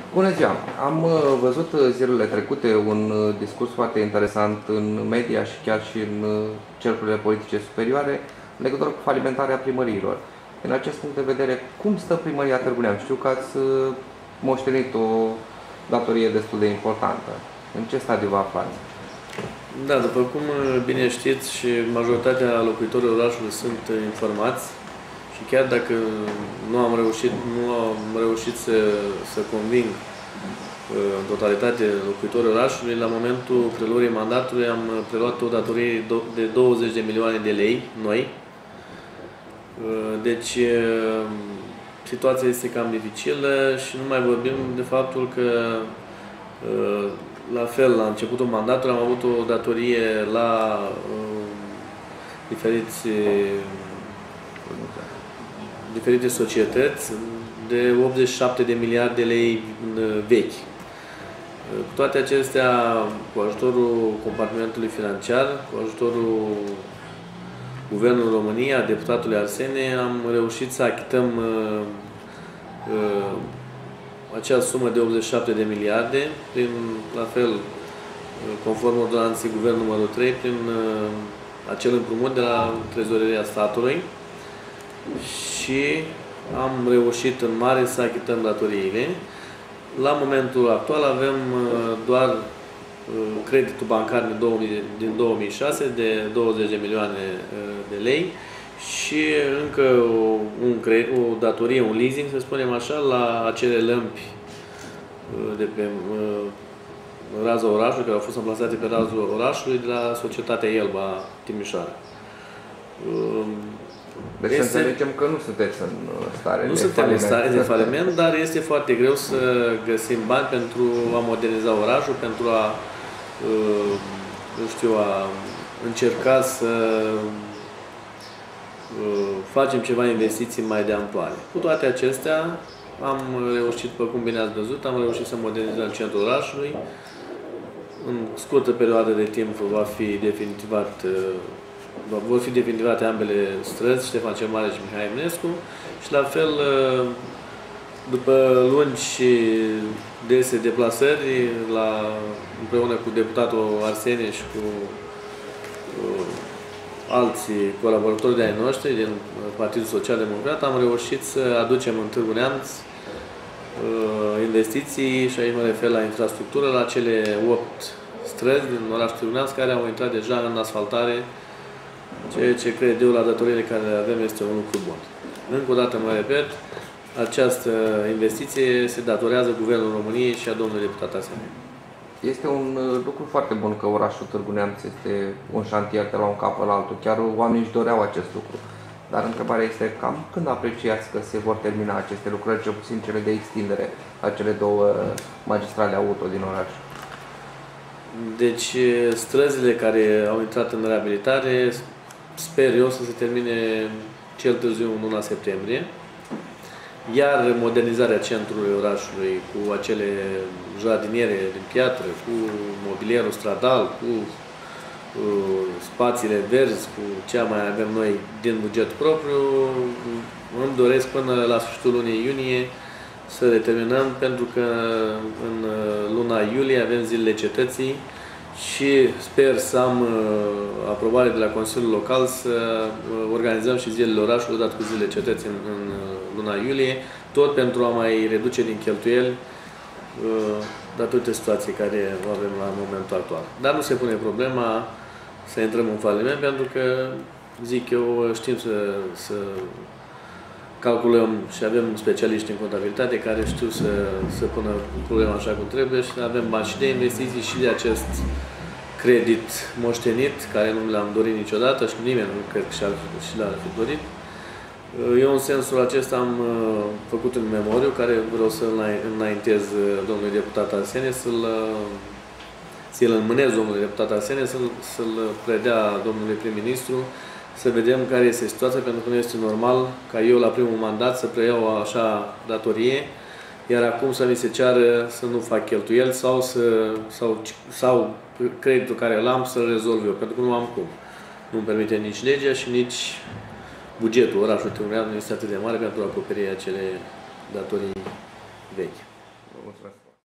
Bună ziua! Am văzut zilele trecute un discurs foarte interesant în media și chiar și în cercurile politice superioare în legătură cu falimentarea primăriilor. Din acest punct de vedere, cum stă primăria Târgu Neamț? Știu că ați moștenit o datorie destul de importantă. În ce stadiu vă aflați? Da, după cum bine știți și majoritatea locuitorilor orașului sunt informați și chiar dacă nu am reușit să conving în totalitate locuitorii orașului, la momentul preluării mandatului am preluat o datorie de 20 de milioane de lei noi. Deci situația este cam dificilă și nu mai vorbim de faptul că la fel, la începutul mandatului am avut o datorie la diferite societăți de 87 de miliarde de lei vechi. Cu toate acestea, cu ajutorul compartimentului financiar, cu ajutorul Guvernului României, a deputatului Arsene, am reușit să achităm acea sumă de 87 de miliarde, prin, la fel, conform ordonanței Guvernul numărul 3, prin acel împrumut de la Trezoreria statului și am reușit în mare să achităm datoriile. La momentul actual avem doar creditul bancar din 2006 de 20 de milioane de lei și încă o datorie, un leasing, să spunem așa, la acele lămpi de pe raza orașului, care au fost amplasate pe raza orașului de la societatea Elba Timișoara. Deci să înțelegem că nu sunteți în stare Nu suntem în stare de faliment, dar este foarte greu să găsim bani pentru a moderniza orașul, pentru a, a încerca să facem ceva investiții mai de amploare. Cu toate acestea, am reușit, după cum bine ați văzut, am reușit să modernizăm centrul orașului. În scurtă perioadă de timp vor fi definitivate ambele străzi, Ștefan cel Mare și Mihai Eminescu, și la fel, după lungi și dese deplasări, împreună cu deputatul Arsene și cu alții colaboratori de ai noștri din Partidul Social Democrat, am reușit să aducem în Târgu Neamț investiții, și aici mă refer la infrastructură, la cele 8 străzi din orașul Târgu Neamț care au intrat deja în asfaltare, ceea ce cred eu la datoriile care le avem este un lucru bun. Încă o dată mă repet, această investiție se datorează Guvernul României și a domnului deputat Arsene. Este un lucru foarte bun că orașul Târgu Neamț este un șantier de la un cap la altul. Chiar oamenii își doreau acest lucru. Dar întrebarea este cam când apreciați că se vor termina aceste lucrări, cel puțin cele de extindere a cele două magistrale auto din oraș? Deci străzile care au intrat în reabilitare sper eu să se termine cel târziu în luna septembrie. Iar modernizarea centrului orașului cu acele jardiniere din piatră, cu mobilierul stradal, cu spațiile verzi, cu ce mai avem noi din buget propriu, îmi doresc până la sfârșitul lunii iunie să le terminăm, pentru că în luna iulie avem zilele cetății și sper să am aprobare de la Consiliul Local să organizăm și zilele orașului odată cu zilele cetății în luna iulie, tot pentru a mai reduce din cheltuieli datorită situației care o avem la momentul actual. Dar nu se pune problema să intrăm în faliment, pentru că, zic eu, știm să calculăm și avem specialiști în contabilitate care știu să pună problema așa cum trebuie și avem bani și de investiții și de acest credit moștenit, care nu l-am dorit niciodată și nimeni nu cred că și l-ar fi dorit. Eu în sensul acesta am făcut un memoriu care vreau să-l înaintez domnului deputat Arsene, să-l înmânez domnului deputat Arsene, să-l predea domnului prim-ministru, să vedem care este situația, pentru că nu este normal ca eu la primul mandat să preiau așa datorie, iar acum să mi se ceară să nu fac cheltuieli sau creditul care l-am să-l rezolv eu, pentru că nu am cum. Nu-mi permite nici legea și nici bugetul orașului Târgu Neamț nu este atât de mare pentru a acoperi acele datorii vechi. Vă mulțumesc!